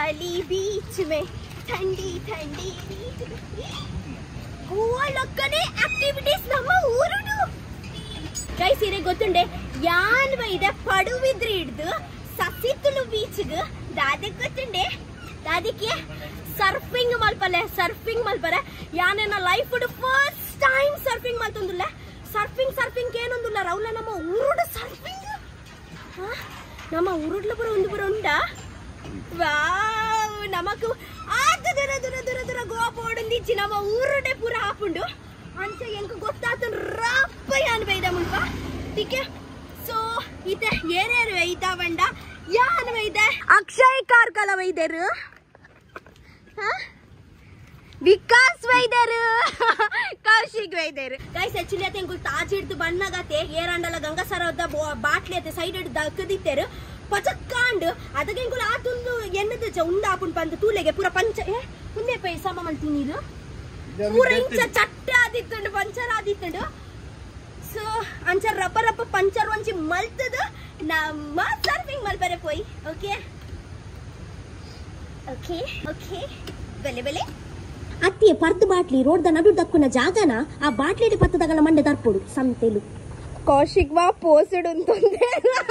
वाली बीच में ठंडी ठंडी गोवा लक्कने एक्टिविटीज ನಮ್ಮ ಊರುಡು ಗೈಸ್ ಇರೆ ಗೊತ್ತುಂಡೆ ಯಾನ್ ಬೈದೆ ಪಡುವಿದ್ರಿ ಹಿಡ್ದು ಸಸಿತುಲು ಬೀಚ್ಗೆ ದಾದಕ್ಕೆ ಗೊತ್ತುಂಡೆ ದಾದಿಕ್ಕೆ ಸರ್ಫಿಂಗ್ ಮಲ್ಪರೆ ಯಾನೇನ ಲೈಫ್ ಫಸ್ಟ್ ಟೈಮ್ ಸರ್ಫಿಂಗ್ ಮಲ್ತೊಂದುಲ್ಲ ಸರ್ಫಿಂಗ್ ಏನೊಂದುಲ್ಲ ರೌಲ ನಮ್ಮ ಊರುಡು ಸರ್ಫಿಂಗ್ ನಮ್ಮ ಊರುಡ್ಲ ಪುರ ಒಂದು ಪುರ ಉಂಡ ವಾವ್ ನಮಕು ಆದ ದೂರ ದೂರ ದೂರ ದೂರ ಗೋವಾ ಪೋಡೊಂದಿಚ್ಚಿ ನಮ್ಮ ಊರುಡೆ ಪುರ ಹಾಪುಂಡು ಅಂಚ ಎಂಕ ಗೊತ್ತಾತು ರಪ್ಪ ಯಾನ್ ಬೈದ ಮುಲ್ಪ ಟೀಕೆ ಸೊ ಇತೆ ಏನೇನು ವೈದ ಬಂಡ ಯಾನ್ ವೈದೆ ಅಕ್ಷಯ್ ಕಾರ್ಕಳ ವೈದರು ವಿಕಾಸ್ ವೈದ್ಯರು ಕೌಶಿಕ್ ವೈದ್ಯರು ಗೈಸ್ ಆಕ್ಚುಲಿ ಅತ್ತೆ ಎಂಕುಲ್ ತಾಜ್ ಹಿಡ್ದು ಬಣ್ಣಗತೆ ಏರಂಡಲ ಗಂಗಸರದ ಬಾಟ್ಲಿ ಅತ್ತೆ ಸೈಡ್ ಹಿಡ್ದು ದಕ್ಕದಿತ್ತೇರು ಪಚಕ್ಕಾಂಡ್ ಅದಕ್ಕೆ ಎಂಕುಲ್ ಆತೊಂದು ಎನ್ನದ ಉಂಡ ಆಪುಂಡು ಬಂದು ತೂಲೆಗೆ ಪೂರ ಪಂಚ ಮುಂದೆ ಪೈ ಸಮ ಮಲ್ತಿ ನೀರು ಪೂರ ಇಂಚ ಚಟ್ಟೆ ಆದಿತ್ತುಂಡು ಪಂಚರ್ ಆದಿತ್ತುಂಡು ಸೊ ಅಂಚ ರಪ್ಪ ಪಂಚರ್ ಒಂಚಿ ಮಲ್ತದ ನಮ್ಮ ಸರ್ಫಿಂಗ್ ಮಲ್ಪರೆ ಪೋಯ್ ಓಕೆ ಓಕೆ ಓಕೆ ಬೆಲೆ ಬೆಲೆ ಅತ್ತಿಯ ಪರ್ದು ಬಾಟ್ಲಿ ರೋಡ್ ದ ನಡು ದಕ್ಕುನ ಜಾಗನ ಆ ಬಾಟ್ಲಿ ಪತ್ತದಗಳ ಮಂಡೆ ದರ್ಪುಡು ಸಂತೆಲು ಕೌಶಿಕ್ ವಾ ಪೋಸಡ್ ಅಂತಂದೆ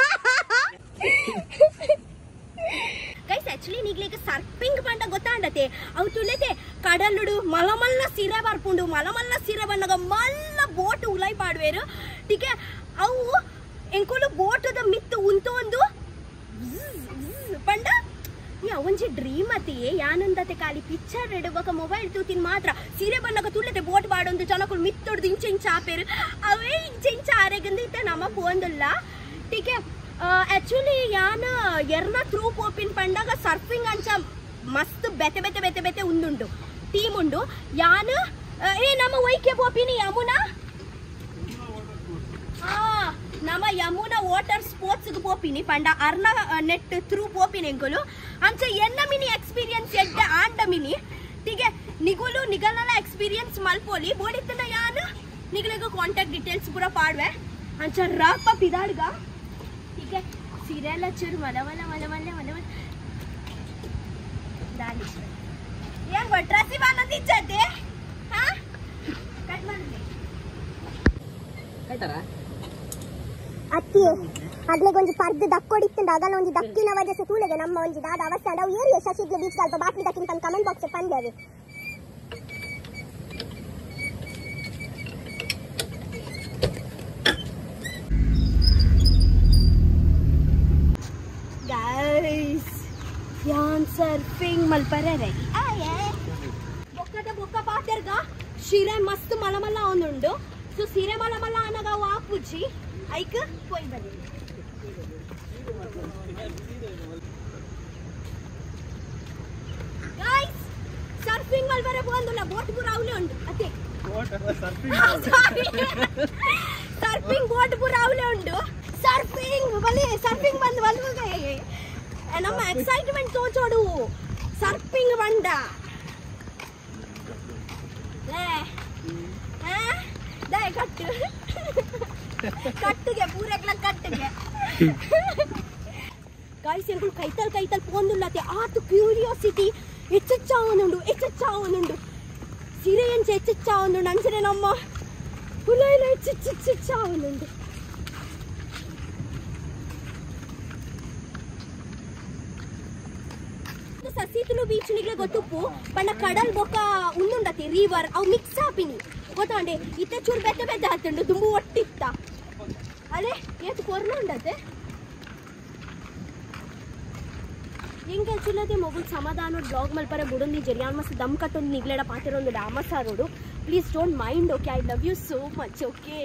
ಗೈಸ್ ಆಕ್ಚುಲಿ ನೀಗ್ಲೇಕ ಸರ್ಫಿಂಗ್ ಪಂಡ ಗೊತ್ತಾಂಡತೆ ಅವು ತುಲೆತೆ ಕಡಲುಡು ಮಲಮಲ್ಲ ಸಿರೆ ಬರ್ಪುಂಡು ಮಲಮಲ್ಲ ಸಿರೆ ಬಂದಾಗ ಮಲ್ಲ ಬೋಟ್ ಉಲೈ ಪಾಡುವೇರು ಟೀಕೆ ಅವು ಎಂಕುಲು ಬೋಟದ ಮಿತ್ತು ಉಂತೊಂದು ಪಂಡ ಒಂಜಿ ಡ್ರೀಮ್ ಅತಿಯೇ ಯಾನಂದತೆ ಖಾಲಿ ಪಿಕ್ಚರ್ ಇಡುವಾಗ ಮೊಬೈಲ್ ತೂತಿನ ಮಾತ್ರ ಸೀರೆ ಬಣ್ಣಗ ತುಳ್ಳತೆ ಬೋಟ್ ಬಾಡೊಂದು ಜನಕ್ಕಳು ಮಿತ್ತೊಡ್ದು ಇಂಚ ಆಪೇರು ಅವೇ ಇಂಚ ಆರೆಗಂದು ಇತ್ತ ನಮ್ಮ ಪೋಂದಲ್ಲ ಟೀಕೆ ಆಕ್ಚುಲಿ ಯಾನ ಎರ್ನ ಥ್ರೂ ಪೋಪಿನ ಪಂಡಾಗ ಸರ್ಫಿಂಗ್ ಅಂಚ ಮಸ್ತ್ ಬೆತೆ ಉಂದುಂಡು ಟೀಮ್ ಉಂಡು ಯಾನ ನಮ್ಮ ವೈಕೆ ಪೋಪಿನಿ ಯಮುನಾ ನಮ್ಮ ಯಮುನಾ ವಾಟರ್ ಸ್ಪೋರ್ಟ್ಸ್ ಪೋಪಿನಿ ಪಂಡ ಅರ್ನ ನೆಟ್ ಥ್ರೂ ಪೋಪಿನಿ ಎಂಕುಲು ಅಂಚ ಎನ್ನ ಮಿನಿ ಎಕ್ಸ್ಪೀರಿಯನ್ಸ್ ಎಡ್ಡೆ ಆಂಡ ಮಿನಿ ಟೀಗೆ ನಿಗುಲು ನಿಗಲನ ಎಕ್ಸ್ಪೀರಿಯನ್ಸ್ ಮಲ್ಪೋಲಿ ಬೋಡಿತ್ತನ ಯಾನು ನಿಗಲಿಗ ಕಾಂಟ್ಯಾಕ್ಟ್ ಡೀಟೇಲ್ಸ್ ಪೂರ ಪಾಡ್ವೆ ಅಂಚ ರಪ್ಪ ಪಿದಾಡ್ಗ ಟೀಗೆ ಸೀರೆಲ್ಲ ಚೂರು ಮಲ ದಾಲಿ ಏನ್ ಡ್ರೆಸ್ಸಿ ಬಾನಂತ ಇಚ್ಚತ್ತೆ ಹಾ ಕಟ್ ಮಾಡ್ಲಿ ಆಯ್ತಾರ ಅತ್ತಿ ಅದ್ಲೆಗೆ ಒಂಜಿ ಪರ್ದು ದಕ್ಕೊಡಿತ್ತುಂಡು ಅದಲ್ಲ ಒಂಜಿ ದಕ್ಕಿನ ವಜಸೆ ತೂಳೆಗೆ ನಮ್ಮ ಒಂಜಿ ದಾದ ಅವಸ್ಥೆ ಅವು ಏರಿಯ ಶಶಿಗ್ಲ ಬೀಚ್ ಅಲ್ಪ ಬಾಟ್ಲಿ ದಕ್ಕಿನ ಕಮೆಂಟ್ ಬಾಕ್ಸ್ ಪಂದ್ಯವೆ ಗೈಸ್ ಯಾನ್ ಸರ್ಫಿಂಗ್ ಮಲ್ಪರೆ ರೆಡಿ ಬೊಕ್ಕ ಪಾತೆರ್ಗ ಶಿರೆ ಮಸ್ತ್ ಮಲಮಲ್ಲ ಅವನುಂಡು ಸೊ ಸೀರೆ ಮಲಮಲ್ಲ ಅನ್ನಗ ವಾಪುಜಿ ಐಕ್ ಪೋಯ್ ಬನ್ನಿ ಗೈಸ್ ಸರ್ಫಿಂಗ್ ಮಲ್ಪರೆ ಪೋಂದುಲ್ಲ ಬೋಟ್ ಪೂರ ಅವಲೆ ಉಂಡು ಅತ್ತೆ ಸರ್ಫಿಂಗ್ ಬೋಟ್ ಪೂರ ಅವಲೆ ಉಂಡು ಸರ್ಫಿಂಗ್ ಬಲಿ ಸರ್ಫಿಂಗ್ ಬಂದು ಬಲ್ವಗೆ ನಮ್ಮ ಎಕ್ಸೈಟ್ಮೆಂಟ್ ತೋಚೋಡು ಸರ್ಫಿಂಗ್ ಬಂಡ ಕಟ್ಟು ಕಟ್ಟಿಗೆ ಪೂರಕ್ಲ ಕಟ್ಟಿಗೆ ಗೈಸ್ ಎಂಕುಲು ಕೈತಲ್ ಪೋಂದುಲ್ಲತೆ ಆತು ಕ್ಯೂರಿಯಾಸಿಟಿ ಹೆಚ್ಚಾವನುಂಡು ಸಿರೆ ಎಂಚ ಹೆಚ್ಚಾವನುಂಡು ಅಂಚನೆ ನಮ್ಮ ಹುಲೈಲ ಹೆಚ್ಚಾವನುಂಡು ಸಸೀತುಲು ಬೀಚ್ ನಿಗ್ಲೆ ಗೊತ್ತುಪ್ಪು ಪಂಡ ಕಡಲ್ ಬೊಕ್ಕ ಉಂದುಂಡತಿ ರಿವರ್ ಅವು ಮಿಕ್ಸ್ ಆಪಿನಿ ಗೊತ್ತಾಂಡೆ ಇತ್ತೆ ಚೂರು ಬೆತ್ತ ಹತ್ತುಂಡು ತುಂಬು ಒಟ್ಟಿತ್ತ ಅಲೆ ಏತು ಕೊರ್ನ ಉಂಡತೆ ಹೆಂಗೆ ಆಕ್ಚುಲಿ ಮೊಬೈಲ್ ಸಮಾಧಾನ ಬ್ಲಾಗ್ ಮಲ್ಪರೆ ಬುಡೊಂದಿ ಜರಿಯಾನ್ ಮಸ್ತ್ ದಮ್ ಕಟ್ಟೊಂದು ನಿಗ್ಲೆಡ ಪಾತಿರೊಂದು ಡಾಮಸಾರೋಡು please don't mind okay I love you so much okay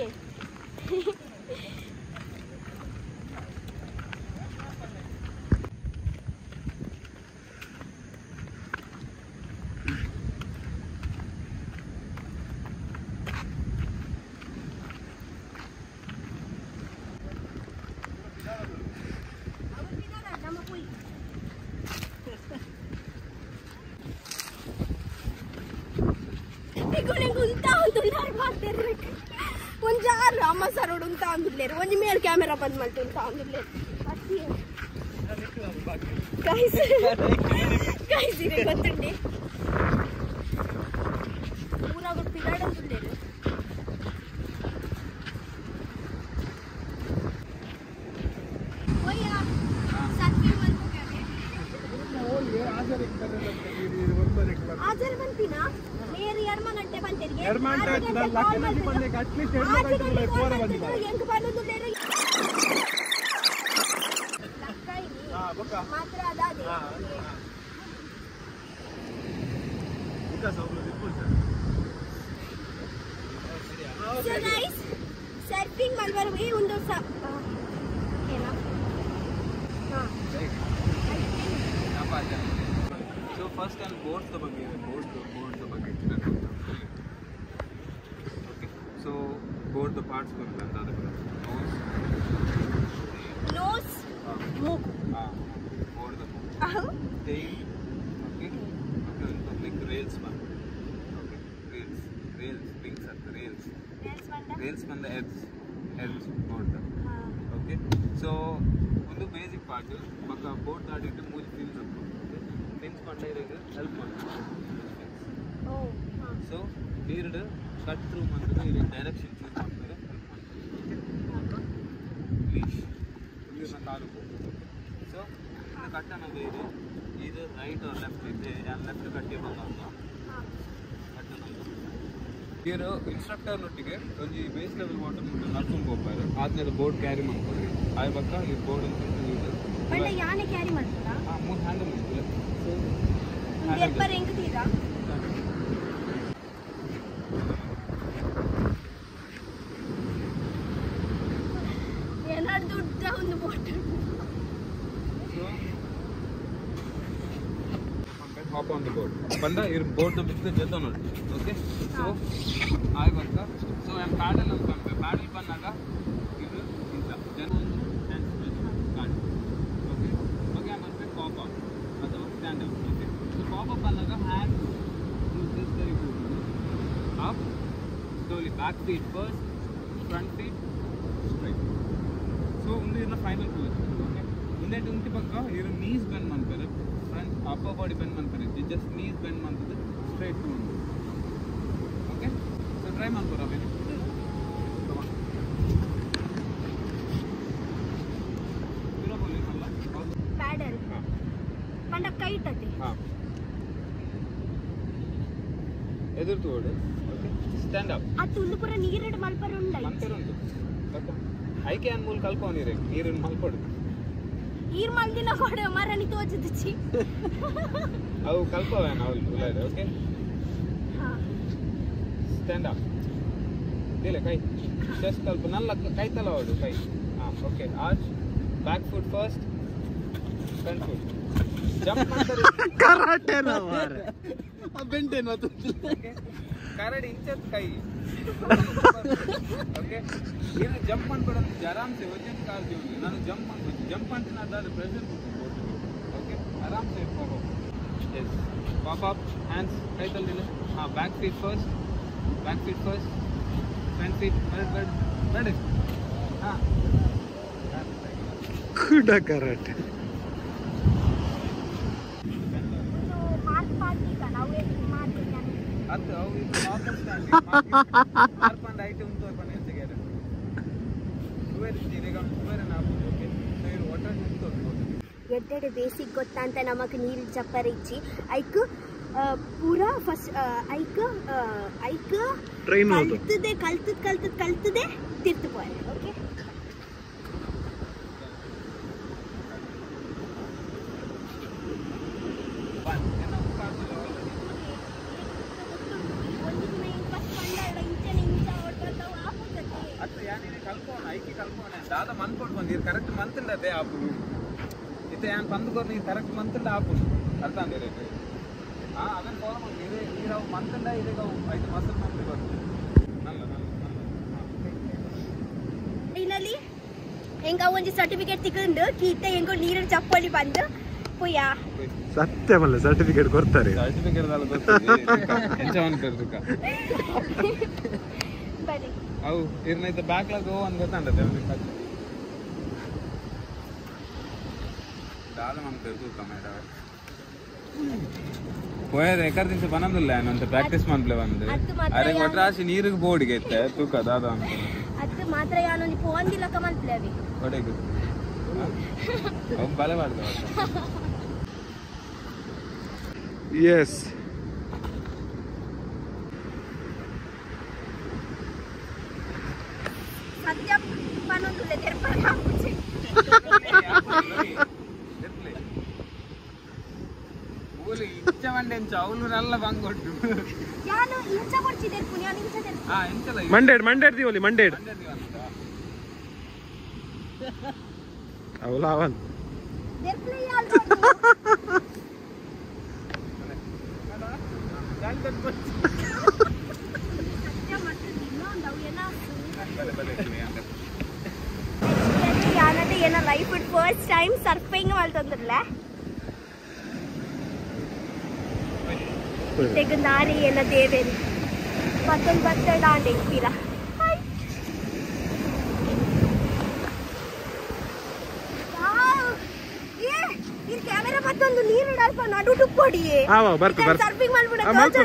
ಒಂಜಾರು ಅಮ್ಮ ಸರೋಡು ಅಂತ ಅಂದಿಲ್ಲೇರು ಒಂಜಿ ಮೇಲ್ ಕ್ಯಾಮೆರಾ ಬಂದ್ ಮಾಡ್ತು ಅಂತ ಅಂದಿಲ್ಲೇರು ಗೈಸ್ ಇದೆ ಗೊತ್ತುಂಡೆ ಊರಾಗ ಪಿರಾಡಂದುಲ್ಲೇರು ಓಯ್ಯ ಸರ್ಫಿಂಗ್ ಮಾಡ್ಕೋಕೆ ಆಜರ್ ಬಂತಿನಾ ಮೇರಿ 2 ಗಂಟೆ ಬಂತಿರಿಗೆ 2 ಗಂಟೆ ಬಂದೆ ಅಟ್ಲೀಸ್ಟ್ 2 ಗಂಟೆ ಪೋರ ಬಂದಿದೆ ಹೆಂಗ್ ಬಂದುಲ್ಲೇರು ಲಕ್ಕೈ ಮಾತ್ರ ಅದಾದೆ So guys, surfing malvarve ಒಂದು ಏನಾ So first and boards the ಬಗ್ಗೆ okay so board the parts ಬರುತ್ತೆ ಅಂತ ಅದಕ್ಕೆ nose ಮೂಗು board the tail okay like rails one okay rails wings at the rails from the heads board okay so ಒಂದು basic part ಮಕ್ಕ boat ಆಡಿಟ್ಟು ಮೂಜಿ fins fins ಪಂಡ ಇರಗೆ ಹೆಲ್ಪ್ ಮಾಡ್ತಾರೆ ಓ ಸೊ ನೀರ್ಡ್ ಕಟ್ ಥ್ರೂ ಮಾಡ್ತಾರೆ ಇಲ್ಲಿ ಡೈರೆಕ್ಷನ್ ಚೂಸ್ ಮಾಡ್ತಾರೆ ಹೆಲ್ಪ್ ಮಾಡ್ತಾರೆ ಲೀಶ್ ಇದನ್ನ ಕಾಲು ಸೊ ಇದು ಕಟ್ ಅನ್ನೋದು ಇದು ರೈಟ್ ಆರ್ ಲೆಫ್ಟ್ ಇದೆ ಲೆಫ್ಟ್ ಕಟ್ಟಿ ಬಂದ ಕಟ್ ಅನ್ನೋದು ಇವರು ಇನ್ಸ್ಟ್ರಕ್ಟರ್ನೊಟ್ಟಿಗೆ ಒಂದು ಬೇಸ್ ಲೆವೆಲ್ ವಾಟರ್ ನಡ್ಕೊಂಡು ಹೋಗ್ತಾರೆ ಆದ್ಮೇಲೆ ಬೋರ್ಡ್ ಕ್ಯಾರಿ ಮಾಡ್ತಾರೆ ಆ ಬಕ್ಕ ಈ ಬೋರ್ಡ್ ಅಂತ ಬಟ್ ಯಾನೆ ಕ್ಯಾರಿ ಮಾಡ್ತಾರಾ ಮೂರು ಹ್ಯಾಂಡಲ್ ಮಾಡ್ತಾರೆ ಸೊ ಎಪ್ಪರ್ ಹೆಂಗ್ತೀರಾ ಏನಾದ್ರು ದುಡ್ಡ ಒಂದು boat hop on the board banda ir board na bitte jadda nodi okay so I work so I am paddle bannaga idu inta jana hand start okay okay I am going to pop up ಅಥವಾ stand up okay so pop up bannaga hand use this very good up slowly back feet first front feet straight so undu irna final position okay unde unti bakka iru knees bend ಮಾಡ್ತಾರೆ front upper body bend ಮಾಡ್ತಾರೆ just knees bend ಮಾಡ್ತಾರೆ straight to okay so try ಮಾಡ್ಕೊರಾ ಬೇರೆ ಇರೋ ಬೋಲಿ ಅಲ್ಲ paddle ಪಂಡ ಕೈ ತಟ್ಟಿ ಹಾ ಎದುರು ತೋಡು ಓಕೆ ಸ್ಟ್ಯಾಂಡ್ ಅಪ್ ಆ ತುಳು ಪುರ ನೀರಡ್ ಮಲ್ಪರ ಉಂಡ ಮಂತರುಂಟು ಐ ಕ್ಯಾನ್ ಮೂಲ್ ಕಲ್ಪೋನಿರೆ ನೀರನ್ನು ಮಲ್ಪಡು ಈರ್ ಮಲ್ದಿನ ಕೊಡ ಮರಣಿ ತೋಜುದಿಚ್ಚಿ ಅವು ಕಲ್ಪವೇನ ಅವಳು ಉಲಾಯ್ದೆ ಓಕೆ ಹಾ ಸ್ಟ್ಯಾಂಡ್ ಅಪ್ ದಿಲೆ ಕೈ ಚೆಸ್ಟ್ ಕಲ್ಪ ನಲ್ಲ ಕೈ ತಲ ಹೊಡು ಕೈ ಹಾ okay arch back foot first front foot jump ಮಾಡ್ತಾರೆ ಕರಾಟೆ ನಾ ಮಾರೆ ಬೆಂಟೇನ್ ಮತ್ತು ಕರಡಿ ಇಂಚತ್ ಕೈ ಓಕೆ ಇದು ಜಂಪ್ ಮಾಡ್ಬಿಡೋದು ಆರಾಮ್ಸೆ ವಜನ್ ಕಾಲ್ ಜೀವನ ನಾನು ಜಂಪ್ ಅಂತೀನಿ ಅದಾದ ಪ್ರೆಷರ್ ಓಕೆ ಆರಾಮ್ಸೆ ಇಟ್ಕೊಂಡು ಎಸ್ ಪಾಪ್ ಅಪ್ ಹ್ಯಾಂಡ್ಸ್ ಕೈ ತಲ್ಲಿಲ್ಲ ಹಾಂ back feet first front feet ಬೇಡ ಹಾಂ ಕುಡ ಕರಾಟೆ ಅದು ಅವು ಇದು ನಾರ್ಮಲ್ ಸ್ಟ್ಯಾಂಡ್ ಮಾರ್ಪಂಡ್ ಐಟಮ್ ತೋರ್ಪಂಡು ಎಂತಿಗೆ ಸುವೇರ್ ಇದ್ದೀಗ ಸುವೇರ್ ನಾವು ಓಕೆ ಸೊ ಇದು ವಾಟರ್ ತೋರ್ಬೋದು ಎಡ್ಡೆಡೆ ಬೇಸಿಕ್ ಗೊತ್ತಾ ಅಂತ ನಮಗೆ ನೀರು ಚಪ್ಪರ ಇಚ್ಚಿ ಐಕ್ ಪೂರಾ ಫಸ್ಟ್ ಐಕ್ ಟ್ರೈನ್ ಕಲ್ತದೆ ತಿರ್ತು ಪೋಯ್ ಓಕೆ దాదా మనుకోడు మీరు కరెక్ట్ మంత్ అదే ఆపు ఇతే ఆయన పందుకోరు నీకు కరెక్ట్ మంత్ ఆపు అర్థం రేపు ಅದನ್ನು ಫಾಲೋ ಮಾಡಿ ನೀರು ಮಂತ್ ಇದೀಗ 5 ಮಾಸ ಮಂತ್ ಬರ್ತದೆ ಫೈನಲಿ ಹೆಂಗ ಒಂಜಿ ಸರ್ಟಿಫಿಕೇಟ್ ತಿಕೊಂಡು ಕೀತೆ ಹೆಂಗೋ ನೀರು ಚಪ್ಪಲಿ ಬಂದು ಪುಯ್ಯ ಸತ್ಯವಲ್ಲ ಸರ್ಟಿಫಿಕೇಟ್ ಕೊಡ್ತಾರೆ ಸರ್ಟಿಫಿಕೇಟ್ ಅಲ್ಲ ಗೊತ್ತಿದೆ ಎಂಜಾಯ್ ಮಾಡ್ತಿರ್ಕ ಬನ್ನಿ ಅವು ಇರ್ನೈತೆ ಬ್ಯಾಕ್ಲಾಗ್ ಒಂದು ಗೊತ್ತಾಂಡದೆ ಅವನಿಗೆ ದಾದ ಮಂತ್ ಇರ್ತು ಕಮೆಂಟ್ పోయేది ఎక్కడ నుంచి పనందులే ఆయన అంత ప్రాక్టీస్ మంత్లే ಬಂದು ಅರೆ ಕೊಟ್ರಾಸಿ ನೀರಿಗೆ ಬೋರ್ಡ್ಗೆ ಐತೆ ತೂಕ ದಾದ ಅಂತ ಅದು ಮಾತ್ರ ಯಾನೊಂದು ಪೋಂದಿಲಕ ಮಂತ್ಲೇವಿ ಕೊಡೆಗು ಅವ್ ಬಲೆ ಮಾಡ್ತಾವ ಎಸ್ ಸತ್ಯ ಪನೊಂದುಲೆ ತೆರ್ಪರ ಕಾಪುಚೆ ಓಲಿ ಇಂಚ ಮಂಡೆ ಇಂಚ ಅವಳು ನಲ್ಲ ಬಂಗೊಟ್ಟು ಯಾನು ಇಂಚ ಕೊಡ್ಚಿದೆ ಪುಣ್ಯ ಇಂಚ ತೆರ್ಪ ಹಾ ಇಂಚಲ ಮಂಡೇಡ್ ದಿವಲಿ ಮಂಡೇಡ್ ಅವಲ ಅವನ್ ತೆರ್ಪಲೆ ಯಾಲ್ದು ಸತ್ಯ ಮತ್ತೆ ಇನ್ನೊಂದು ಅವು ಯಾನದೆ ಏನ ಲೈಫ್ ಫಸ್ಟ್ ಟೈಮ್ ಸರ್ಫಿಂಗ್ ಮಾಡ್ತಂದ್ರಲ್ಲ ತೆಗನಾರಿ ಏನ ದೇವೇರಿ ಮತ್ತೊಂದು ಬರ್ತಡ ಅಂಡಿರ್ತೀರ ಈ ಕ್ಯಾಮೆರಾ ಮತ್ತೊಂದು ನೀರು ಇಡಲ್ಪ ನಡು ಕೊಡಿ ಸರ್ಫಿಂಗ್ ಮಾಡ್ಬಿಡ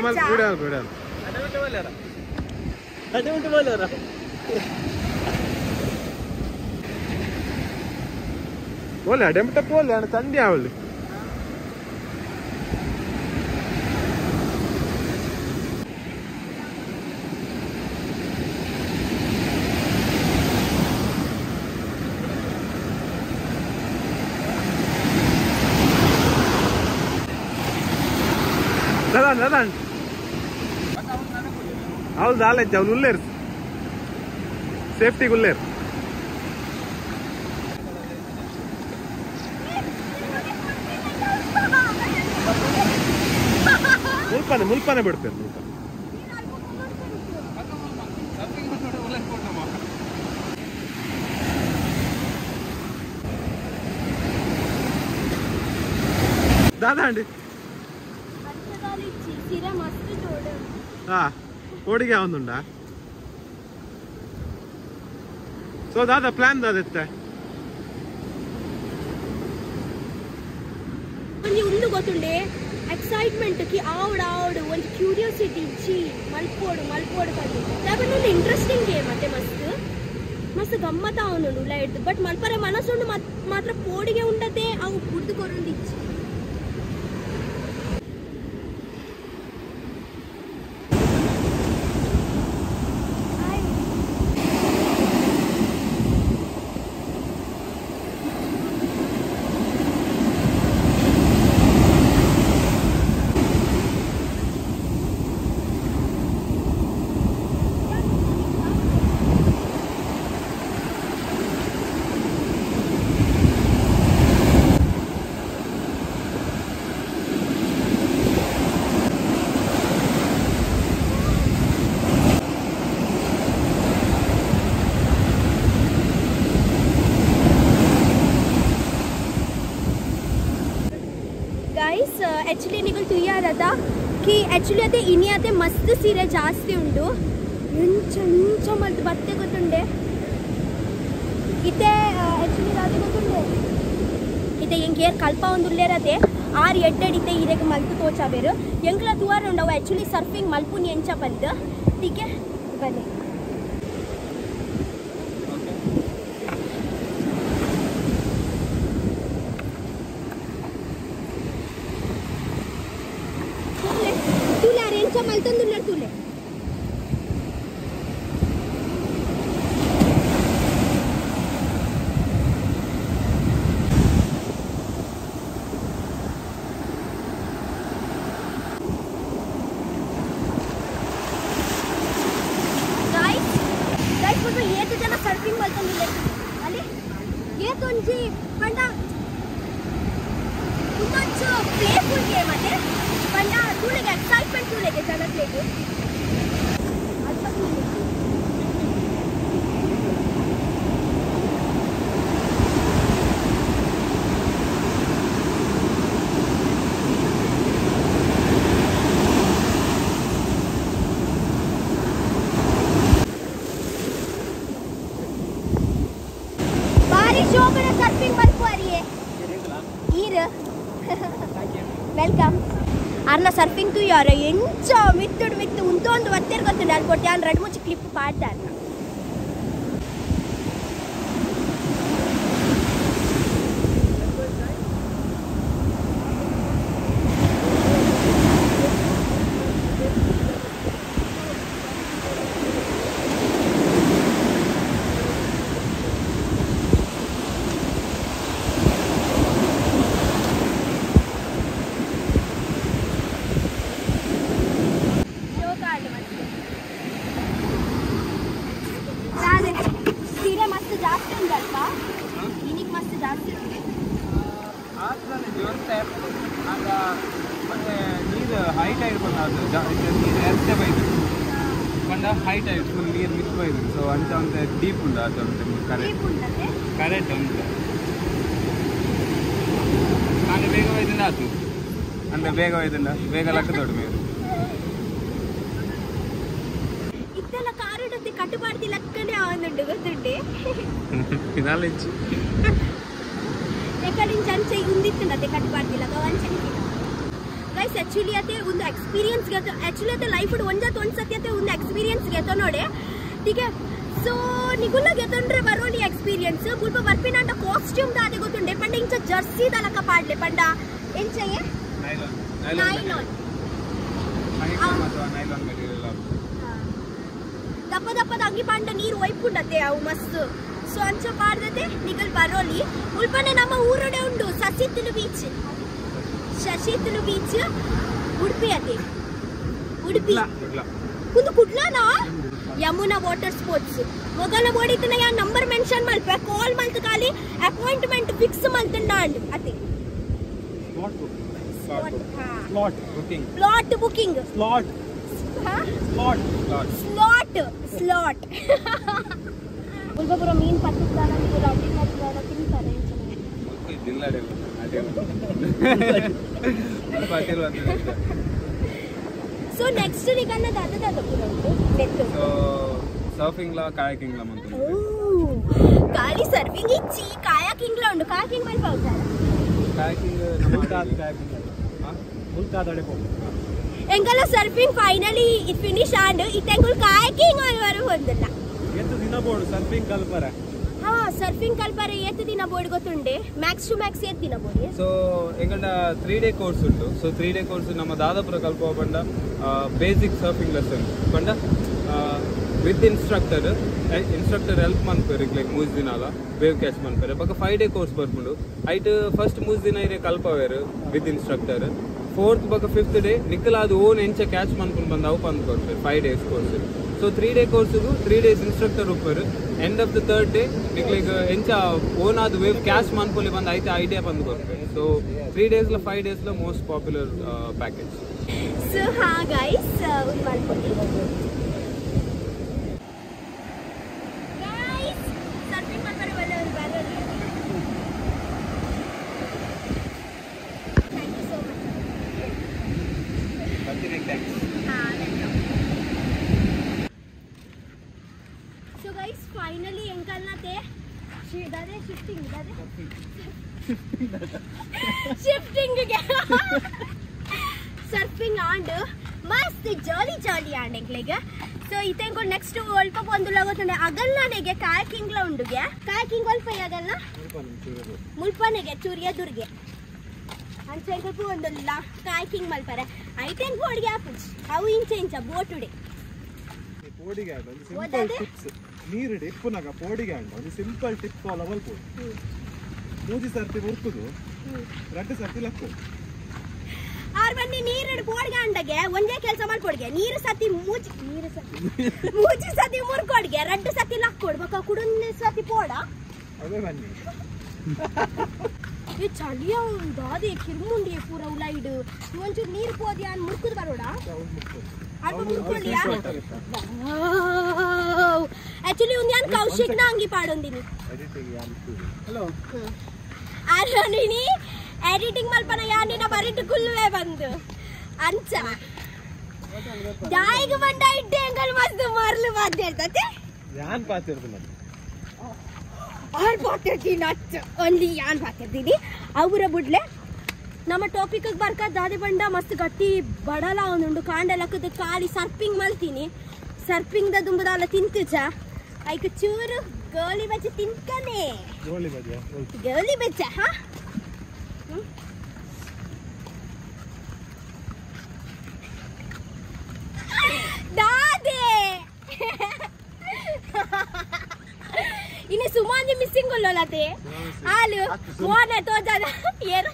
പോലെ അടമിട്ട പോലെയാണ് തണ്ടി ആവല് ಲದಾನ್ ಅವ್ಳು ದಾಲೈತಿ ಅವ್ಳು ಉಲ್ಲೇರು ಸೇಫ್ಟಿಗೆ ಉಲ್ಲೇರು ಮುಲ್ಪನೆ ಬಿಡ್ತೇನೆ ದಾದಾ ಅಂಡಿ ಓಡಿಗೆ ಒಂದುಂಡ ಸೊ ದಾದಾ ಪ್ಲಾನ್ ದಾದತ್ತೆ ಒಂದು ಗೊತ್ತುಂಡೆ ಎಕ್ಸೈಟ್ಮೆಂಟ್ ಕಿ ಆವಡ ಒಂದು ಕ್ಯೂರಿಯಾಸಿಟಿ ಇಚ್ಚಿ ಮಲ್ಪೋಡು ಬಂದು ದಾಬನ್ ಒಂದು ಇಂಟ್ರೆಸ್ಟಿಂಗ್ ಗೇಮ್ ಮತ್ತೆ ಮಸ್ತ್ ಗಮ್ಮತ್ತ ಅವನು ಉಲ್ಲ ಹಿಡ್ದು ಬಟ್ ಮಲ್ಪರೆ ಮನಸ್ಸುಂಡು ಮಾತ್ರ ಪೋಡಿಗೆ ಉಂಡತೆ ಅವು ಗುಡ್ದು ಕೊರೊಂದು ಇಚ್ಚಿ ಆಕ್ಚುಲಿ ನಿಗಲ್ ತುಯ್ಯಾರದ ಕಿ ಆಕ್ಚುಲಿ ಅದೇ ಇನಿಯದೆ ಮಸ್ತ್ ಸೀರೆ ಜಾಸ್ತಿ ಉಂಡು ಇಂಚ ಮಲ್ತು ಬತ್ತೆ ಗೊತ್ತುಂಡೆ ಇತ್ತೆ ಆಕ್ಚುಲಿ ಅದೇ ಗೊತ್ತುಂಡೆ ಇತ್ತೆ ಎಂಗೇರ್ ಕಲ್ಪ ಒಂದು ಉಲ್ಲೇರದೆ 6-8 ಇತ್ತೆ ಇರೆಗೆ ಮಲ್ತು ತೋಚಾಬೇರು ಎಂಗ್ಲ ತುವಾರ ಉಂಡವು ಆಕ್ಚುಲಿ ಸರ್ಫಿಂಗ್ ಮಲ್ಪುನಿ ಎಂಚ ಬಂದು ಟೀಕೆ ಬನ್ನಿ ಮಲ್ತಂದುಲ್ಲರ್ ತುಲೆ ಗೈಸ್ ಮುಟ್ಟು ಏತು ಜನ ಸರ್ಫಿಂಗ್ ಮಲ್ತಂದುಲ್ಲೆ ಅಲ್ಲಿ ಏತೊಂಜಿ ಪಂಡ ಉಂದೊಂಚು ಪ್ಲೇಫುಲ್ ಗೇಮ್ ಅದೇ ಪಂಡ ತುಳಿಗೆ ಎಕ್ಸೈಟ್ಮೆಂಟ್ ತುಳಿಗೆ ಜನಗಳಿಗೆ ಬಾರಿ ಶೋಭನ ಸರ್ಫಿಂಗ್ ಮಲ್ಪುವಾರಿಯೇ ಈರ್ ವೆಲ್ಕಮ್ ಅರ್ನ ಸರ್ಫಿಂಗ್ ತು ಯಾರ ಎಂಚ ಮಿತ್ತು ಉಂತೊಂದು ಒತ್ತೇರ್ ಗೊತ್ತುಂಡು ಅಲ್ಲಿ ಕೊಟ್ಟು ನಾನು 2-3 ಕ್ಲಿಪ್ ಪಾಡ್ದೆ ಅರ್ನ ಹೈಟ್ ಆಯ್ತು ನೀರು ಎಷ್ಟೇ ಬೈದು ಪಂಡ ಹೈಟ್ ಆಯ್ತು ಫುಲ್ ನೀರು ಮಿಸ್ ಬೈದು ಸೊ ಅಂಚ ಒಂದು ಡೀಪ್ ಉಂಡು ಅದು ಕರೆಕ್ಟ್ ಉಂಟು ಅಂದ್ರೆ ಬೇಗ ಒಯ್ದಿಂದ ಆತು ಅಂದ್ರೆ ಬೇಗ ಒಯ್ದಿಂದ ಬೇಗ ಲಕ್ಕ ದೊಡ್ಡ మీరు ಇತ್ತೆಲ್ಲ ಕಾರುಡತ್ತೆ ಕಟ್ಟುಪಾಡ್ತಿ ಲಕ್ಕನೆ ಆವೊಂದುಂಡು ಗೊತ್ತುಂಡೆ ನಾಲೆಜ್ ಎಕಡಿನ ಚಂಚೆ ಉಂದಿತ್ತುಂಡತ್ತೆ ಕಟ್ಟುಪಾಡ್ತಿ ಲಕ್ಕ ವಂಚನೆ ಗೈಸ್ ಆಕ್ಚುಲಿ ಅತ್ತೆ ಒಂದು ಎಕ್ಸ್ಪೀರಿಯನ್ಸ್ ಗೆತ ಆಕ್ಚುಲಿ ಅತ್ತೆ ಲೈಫ್ ಒಂದು ಸತಿ ಅತ್ತೆ ಒಂದು ಎಕ್ಸ್ಪೀರಿಯನ್ಸ್ ಗೆತ ನೋಡೆ ठीक है सो निगुल्ल ಗೆತೊಂಡ್ರೆ ಬರೋಲಿ ಎಕ್ಸ್ಪೀರಿಯನ್ಸ್ ಬುಲ್ಪ ಬರ್ಪಿನ ಅಂತ ಕಾಸ್ಟ್ಯೂಮ್ ದಾದೆ ಗೊತ್ತುಂಡೆ ಪಂಡ ಇಂಚ ಜರ್ಸಿ ದಲಕ ಪಾಡ್ಲೆ ಪಂಡ ಎಂಚಯೆ ನೈಲಾನ್ ದಪ್ಪ ದಪ್ಪದ ಅಂಗಿ ಪಾಂಡ ನೀರು ಒಯ್ಪುಂಡತೆ ಅವು ಮಸ್ತ್ ಸೊ ಅಂಚ ಪಾಡ್ದತೆ ನಿಗಲ್ ಬರೋಲಿ ಉಲ್ಪನೆ ನಮ್ಮ ಊರಡೆ ಉಂಡು ಸಸಿತ್ತಲು ಬೀಚ್ ಉಡುಪಿ ಅದೇ ಉಡುಪಿ ಕುಂದು ಕುಡ್ಲಾನಾ ಯಮುನಾ ವಾಟರ್ ಸ್ಪೋರ್ಟ್ಸ್ ಮೊದಲ ಓಡಿತನ ಯಾ ನಂಬರ್ ಮೆನ್ಷನ್ ಮಲ್ಪೆ ಕಾಲ್ ಮಲ್ತ ಖಾಲಿ ಅಪಾಯಿಂಟ್ಮೆಂಟ್ ಫಿಕ್ಸ್ ಮಲ್ತಂಡ ಅಂಡ್ ಅದೇ ಸ್ಲಾಟ್ ಬುಕಿಂಗ್ ಸ್ಲಾಟ್ ಉಲ್ಬಪುರ ಮೀನ್ ಪತ್ತಿಸ್ತಾನ ತಿಂತಾರೆ ಸೊ ನೆಕ್ಸ್ಟ್ ನಿಗನ್ನ ದಾದ ಉಂಟು ಸರ್ಫಿಂಗ್ ಲ ಕಾಯಾಕಿಂಗ್ ಲ ಮಂತು ಖಾಲಿ ಸರ್ಫಿಂಗ್ ಇಚ್ಚಿ ಕಾಯಾಕಿಂಗ್ ಲ ಉಂಟು ಕಾಯಾಕಿಂಗ್ ಮಲ್ಪ ಹೋಗ್ತಾರೆ ಕಾಯಾಕಿಂಗ್ ಮುಲ್ಕಾದಡೆ ಪೋ ಎಂಗಲ surfing finally it finish and ಇತೆಂಗುಲ್ ಕಾಯಾಕಿಂಗ್ ಅಲ್ವರು ಹೊಂದಿಲ್ಲ ಎಷ್ಟು ದಿನ ಬೋರ್ಡ್ ಸರ್ಫಿಂಗ್ ಕಲ್ಪರೆ ಹಾ ಸರ್ಫಿಂಗ್ ಕಲ್ಪರೆ ಎಷ್ಟು ದಿನ ಬೋರ್ಡ್ ಗೊತ್ತುಂಡೆ ಮ್ಯಾಕ್ಸ್ ಟು ಮ್ಯಾಕ್ಸ್ ಎಷ್ಟು ದಿನ ಬೋರ್ಡ್ ಸೊ ಎಂಗಡ 3 ಡೇ ಕೋರ್ಸ್ ಉಂಟು ಸೊ 3 ಡೇ ಕೋರ್ಸ್ ನಮ್ಮ ದಾದಾಪುರ ಕಲ್ಪ ಬಂಡ ಬೇಸಿಕ್ ಸರ್ಫಿಂಗ್ ಲೆಸನ್ ಬಂಡ ವಿತ್ ಇನ್ಸ್ಟ್ರಕ್ಟರ್ ಹೆಲ್ಪ್ ಮನ್ಪೇರು ಲೈಕ್ 3 ದಿನ ಅಲ್ಲ ವೇವ್ ಕ್ಯಾಚ್ ಮನ್ಪೇರು ಬಕ್ಕ 5 ಡೇ ಕೋರ್ಸ್ ಬರ್ಕೊಂಡು ಐಟ್ ಫಸ್ಟ್ 3 ದಿನ ಇರೇ ಕಲ್ಪವೇರು ವಿತ್ ಇನ್ಸ್ಟ್ರಕ್ಟರ್ 4th ಬಕ್ಕ 5th ಡೇ ನಿಕ್ಕಲ ಅದು ಓನ್ ಎಂಚ ಕ್ಯಾಚ್ ಮನ್ಕೊಂಡು ಬಂದ ಅವು ಬಂದು ಕೊಡ್ತಾರೆ 5 days ಕೋರ್ಸ್ ಸೊ 3 ಡೇ ಕೋರ್ಸ್ಗೂ 3 days ಇನ್ಸ್ಟ್ರಕ್ಟರ್ ಉಪ್ಪರು end of the 3rd day ನಿಕ್ಲಿಗೆ ಎಂಚ ಓನ್ ಆದ ವೇವ್ ಕ್ಯಾಚ್ ಮನ್ಪೊಲಿ ಬಂದು ಐತೆ ಐಡಿಯಾ ಬಂದು ಕೊಡ್ತಾರೆ ಸೊ 3 days ಲ 5 days ಲ ಮೋಸ್ಟ್ ಪಾಪ್ಯುಲರ್ ಪ್ಯಾಕೇಜ್ ಸೊ ಹಾ ಗೈಸ್ ಒಂದು ಮಾಡ್ಕೊಳ್ಳಿ ಗೈಸ್ ಸರ್ಫಿಂಗ್ ಮಾಡ್ತಾರೆ ಒಳ್ಳೆ ಒಂದು ಬ್ಯಾಲರ್ thank you so much thanks so guys finally ಎಂಕಲ್ನತೆ दादे ಶಿಫ್ಟಿಂಗ್ ಗೆ ಸರ್ಫಿಂಗ್ ಆಂಡ್ ಮಸ್ತ್ ಜಾಲಿ ಆಂಡ್ಲೆಗೆ ಸೊ ಇತೆಂಗು ನೆಕ್ಸ್ಟ್ ಅಲ್ಪ ಒಂದು ಲಗೋತನೆ ಅಗಲ್ನನೆಗೆ ಕಾಯಾಕಿಂಗ್ ಲ ಉಂಡುಗೆ ಕಾಯಾಕಿಂಗ್ ಅಲ್ಪ ಆಗಲ್ಲ ಮುಲ್ಪನೆಗೆ ಚೂರಿಯದುರ್ಗೆ ಅಂಚೆಂಗು ಒಂದಲ್ಲ ಕಾಯಾಕಿಂಗ್ ಮಲ್ಪರೆ ಐತೆಂಗು ಅಡಿಗೆ ಆಪುಜ್ ಅವು ಇಂಚ ಬೋಟುಡೆ ಪೋಡಿಗೆ ಆಡ ಒಂದು ಸಿಂಪಲ್ ಟಿಪ್ಸ್ ನೀರು ಇಪ್ಪುನಾಗ ಪೋಡಿಗೆ ಆಡ ಒಂದು ಸಿಂಪಲ್ ಟಿಪ್ ಫಾಲೋ ಮಾಡ್ಬೋದು 3 ಸರ್ತಿ ಮುರ್ಕುದು 2 ಸರ್ತಿ ಲಕ್ಕು ಆರ್ ಬನ್ನಿ ನೀರು ಪೋಡಿಗೆ ಅಂಡಗೆ ಒಂದೇ ಕೆಲಸ ಮಾಡ್ಕೊಡ್ಗೆ ನೀರು ಸತಿ ಮೂಜಿ ಸತಿ ಮುರ್ಕೊಡ್ಗೆ 2 ಸತಿ ಲಕ್ಕೊಡ್ಬೇಕ ಕುಡೊಂದು ಸತಿ ಪೋಡ ಅದೇ ಬನ್ನಿ ये चलिया दादे किरमुंडी पूरा उलाइड ಒಂಚೂರು ನೀರು ಪೋದಿ ಅನ್ ಮುರ್ಕುದು ಬರೋಡ ಅಲ್ಪ ಮುರ್ಕೊಳ್ಳಿಯಾ ಆಕ್ಚುಲಿ ಉನ್ಯಾನ್ ಕೌಶಿಕ್ ನ ಅಂಗಿ ಪಾಡೊಂದಿನಿ ಹಲೋ ಆರನಿನಿ ಎಡಿಟಿಂಗ್ ಮಲ್ಪನ ಯಾನಿನ ಬರಿಟ್ ಕುಲ್ವೆ ಬಂದು ಅಂಚ ದಾಯಿಗೆ ಬಂಡ ಇಟ್ಟೆ ಅಂಗಲ್ ಮಸ್ತ್ ಮಾರ್ಲು ಬಾದ್ ಹೇಳ್ತತೆ ಯಾನ್ ಪಾತಿರ್ತೀನಿ ಆರ್ ಪಾತಿರ್ತೀನಿ ಅಚ್ಚ ಓನ್ಲಿ ಯಾನ್ ಪಾತಿರ್ತೀನಿ ಅವರ ಬುಡ್ಲೆ ನಮ್ಮ ಟಾಪಿಕ್ ಬರ್ಕ ದಾದಿ ಬಂಡ ಮಸ್ತ್ ಗಟ್ಟಿ ಬಡಲ ಅವನುಂಡು ಕಾಂಡಲಕ್ಕದ ಕಾಲಿ ಸರ್ಪಿಂಗ್ ಮಲ್ತೀನಿ ಸರ್ಪಿಂಗ್ ದ ದುಂಬುದಾಲ ತಿಂತುಚ ಐಕ ಚೂರು ಗೋಲಿ ಬಜ್ಜಿ ತಿನ್ಕನೆ ಗೋಲಿ ಬಜ್ಜ ಹಾ ದಾದೆ ಇನ್ನು ಸುಮಾರು ಮಿಸ್ಸಿಂಗ್ ಉಳ್ಳೋಲತೆ ಹಾಲು ಮೋನ ತೋಜದ ಏರು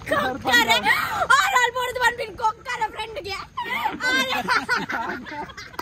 ಕೊಕ್ಕರೆ ಆಲ್ ಬೋರ್ಡ್ ಬಂದ್ಬಿಟ್ಟು ಕೊಕ್ಕರೆ ಫ್ರೆಂಡ್ಗೆ